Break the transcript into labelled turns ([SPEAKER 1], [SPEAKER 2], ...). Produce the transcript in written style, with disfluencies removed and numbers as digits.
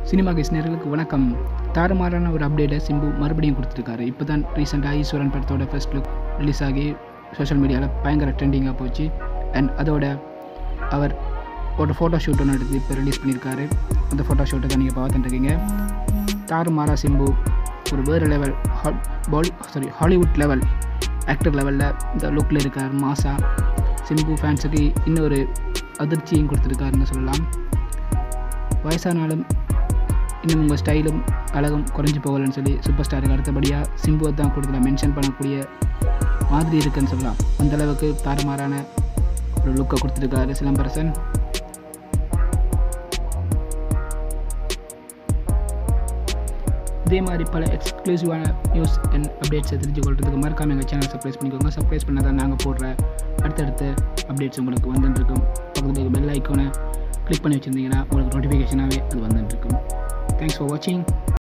[SPEAKER 1] Cinema guys நேயர்களுக்கு வணக்கம். தாறுமாறான ஒரு அப்டேட்டை சிம்பு மறுபடியும் கொடுத்துருக்காரு. இப்போ தான் ரீசெண்டாக ஈஸ்வரன் படத்தோட ஃபர்ஸ்ட் லுக் ரிலீஸ் ஆகி சோஷியல் மீடியாவில் பயங்கர ட்ரெண்டிங்காக போச்சு. அண்ட் அதோட அவர் ஒரு ஃபோட்டோஷூட் ஒன்று எடுத்து இப்போ ரிலீஸ் பண்ணியிருக்காரு. அந்த ஃபோட்டோஷூட்டை தான் நீங்கள் பார்த்துட்டுருக்கீங்க. தாறுமாறா சிம்பு ஒரு வேறு லெவல் ஹாலிவுட் லெவல் ஆக்டர் லெவலில் இந்த லுக்கில் இருக்கார். மாசா சிம்பு ஃபேன்ஸுக்கு இன்னொரு அதிர்ச்சியும் கொடுத்துருக்காருன்னு சொல்லலாம். வயசானாலும் இன்னும் உங்கள் ஸ்டைலும் அழகும் குறைஞ்சி போகலன்னு சொல்லி சூப்பர் ஸ்டாருக்கு அடுத்தபடியாக சிம்புவை தான் கொடுத்துல மென்ஷன் பண்ணக்கூடிய மாதிரி இருக்குன்னு சொல்லலாம். அந்தளவுக்கு தாறுமாறான ஒரு லுக்கை கொடுத்துருக்காரு சிலம்பரசன். இதே மாதிரி பல எக்ஸ்க்ளூசிவான நியூஸ் அண்ட் அப்டேட்ஸை தெரிஞ்சுக்கொள்றதுக்கு மறக்காமல் எங்கள் சேனலை சப்ஸ்கிரைப் பண்ணிக்கோங்க. சப்ஸ்கிரைப் பண்ணால் தான் நாங்கள் போடுற அடுத்தடுத்த அப்டேட்ஸ் உங்களுக்கு வந்துட்டுருக்கும். பக்கத்துக்கு பெல் ஐக்கானை கிளிக் பண்ணி வச்சுருந்தீங்கன்னா உங்களுக்கு நோட்டிஃபிகேஷனாகவே அது வந்துட்டுருக்கும். Thanks for watching.